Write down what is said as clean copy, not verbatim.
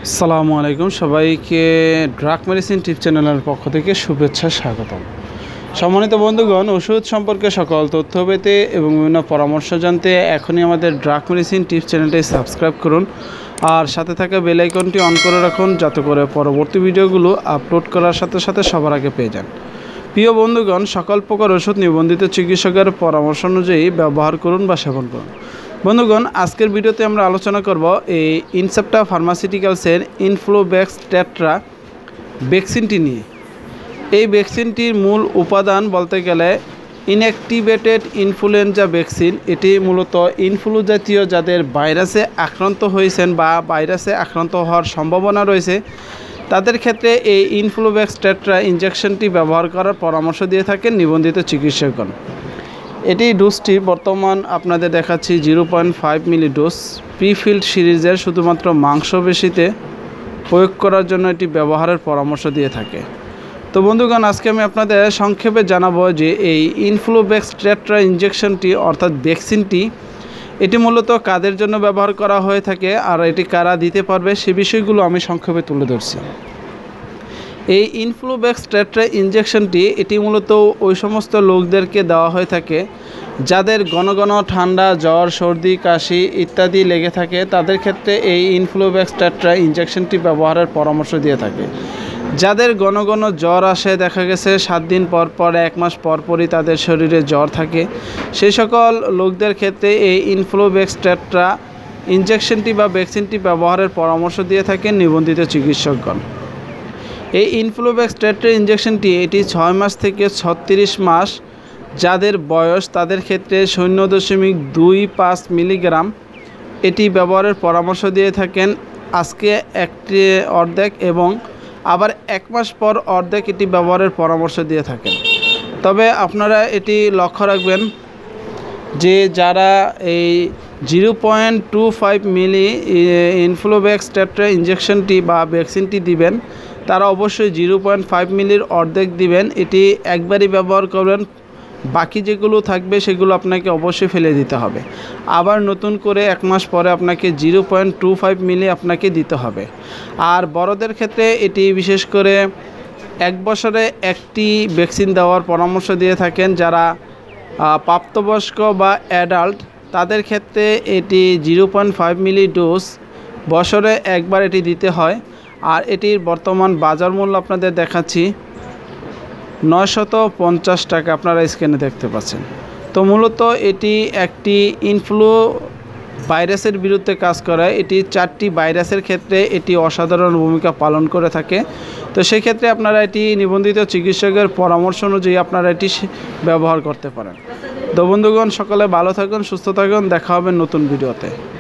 আসসালামু আলাইকুম সবাইকে ড্রাগ মেডিসিন টিপ চ্যানেলের পক্ষ থেকে শুভেচ্ছা স্বাগতম। সম্মানিত বন্ধুগণ, ওষুধ সম্পর্কে সকল তথ্য পেতে এবং বিভিন্ন পরামর্শ জানতে এখনই আমাদের ড্রাগ মেডিসিন টিপ চ্যানেলটি সাবস্ক্রাইব করুন আর সাথে থাকা বেল আইকনটি অন করে রাখুন, যাতে করে পরবর্তী ভিডিওগুলো আপলোড করার সাথে সাথে সবার আগে পেয়ে যান। প্রিয় বন্ধুগণ, সকল প্রকার ওষুধ নিবন্ধিত চিকিৎসকের পরামর্শ অনুযায়ী ব্যবহার করুন বা সেবন করুন। বন্ধুগণ, আজকের ভিডিওতে আমরা আলোচনা করব এই ইনসেপ্টা ফার্মাসিউটিক্যালসের ইনফ্লুভ্যাক্স টেট্রা ভ্যাকসিনটি নিয়ে। এই ভ্যাকসিনটির মূল উপাদান বলতে গেলে ইনঅ্যাক্টিভেটেড ইনফ্লুয়েঞ্জা ভ্যাকসিন। এটি মূলত ইনফ্লু জাতীয় যাদের ভাইরাসে আক্রান্ত হয়েছেন বা ভাইরাসে আক্রান্ত হওয়ার সম্ভাবনা রয়েছে তাদের ক্ষেত্রে এই ইনফ্লুভ্যাক্স টেট্রা ইনজেকশনটি ব্যবহার করার পরামর্শ দিয়ে থাকেন নিবন্ধিত চিকিৎসকগণ। এটি ডোজটি বর্তমান আপনাদের দেখাচ্ছি 0.5 মিলি ডোজ প্রিফিল্ড সিরিজের, শুধুমাত্র মাংসপেশিতে প্রয়োগ করার জন্য এটি ব্যবহারের পরামর্শ দিয়ে থাকে। তো বন্ধুগণ, আজকে আমি আপনাদের সংক্ষেপে জানাবো যে এই ইনফ্লুভ্যাক্স টেট্রা ইনজেকশনটি অর্থাৎ ভ্যাকসিনটি এটি মূলত কাদের জন্য ব্যবহার করা হয়ে থাকে আর এটি কারা দিতে পারবে সে বিষয়গুলো আমি সংক্ষেপে তুলে ধরছি। এই ইনফ্লুভ্যাক্স টেট্রা ইনজেকশনটি এটি মূলত ওই সমস্ত লোকদেরকে দেওয়া হয়ে থাকে যাদের ঘন ঘন ঠান্ডা, জ্বর, সর্দি, কাশি ইত্যাদি লেগে থাকে। তাদের ক্ষেত্রে এই ইনফ্লুভ্যাক্স টেট্রা ইনজেকশনটি ব্যবহারের পরামর্শ দিয়ে থাকে। যাদের ঘন ঘন জ্বর আসে, দেখা গেছে 7 দিন পর পর, 1 মাস পর পরই তাদের শরীরে জ্বর থাকে, সেই সকল লোকদের ক্ষেত্রে এই ইনফ্লুভ্যাক্স টেট্রা ইনজেকশনটি বা ভ্যাকসিনটি ব্যবহারের পরামর্শ দিয়ে থাকেন নিবন্ধিত চিকিৎসকগণ। এই ইনফ্লুভ্যাক্স টেট্রা ইনজেকশনটি এটি 6 মাস থেকে 36 মাস যাদের বয়স তাদের ক্ষেত্রে 0.25 মিলিগ্রাম এটি ব্যবহারের পরামর্শ দিয়ে থাকেন। আজকে একটি অর্ধেক এবং আবার 1 মাস পর অর্ধেক এটি ব্যবহারের পরামর্শ দিয়ে থাকেন। তবে আপনারা এটি লক্ষ্য রাখবেন যে যারা এই 0.25 মিলি ইনফ্লুভ্যাক্স টেট্রা ইনজেকশনটি বা ভ্যাকসিনটি দিবেন তারা অবশ্যই 0.5 মিলির অর্ধেক দিবেন। এটি একবারই ব্যবহার করবেন, বাকি যেগুলো থাকবে সেগুলো আপনাকে অবশ্যই ফেলে দিতে হবে। আবার নতুন করে 1 মাস পরে আপনাকে 0.25 মিলি আপনাকে দিতে হবে। আর বড়দের ক্ষেত্রে এটি বিশেষ করে 1 বছরে একটি ভ্যাকসিন দেওয়ার পরামর্শ দিয়ে থাকেন। যারা প্রাপ্তবয়স্ক বা অ্যাডাল্ট তাদের ক্ষেত্রে এটি 0.5 মিলি ডোজ বছরে একবার এটি দিতে হয়। আর এটির বর্তমান বাজার মূল্য আপনাদের দেখাচ্ছি 950 টাকা, আপনারা স্ক্রিনে দেখতে পাচ্ছেন। তো মূলত এটি একটি ইনফ্লু ভাইরাসের বিরুদ্ধে কাজ করে। এটি 4টি ভাইরাসের ক্ষেত্রে এটি অসাধারণ ভূমিকা পালন করে থাকে। তো সেক্ষেত্রে আপনারা এটি নিবন্ধিত চিকিৎসকের পরামর্শ অনুযায়ী আপনারা এটি ব্যবহার করতে পারেন। তো বন্ধুগণ, সকলে ভালো থাকুন, সুস্থ থাকুন, দেখা হবে নতুন ভিডিওতে।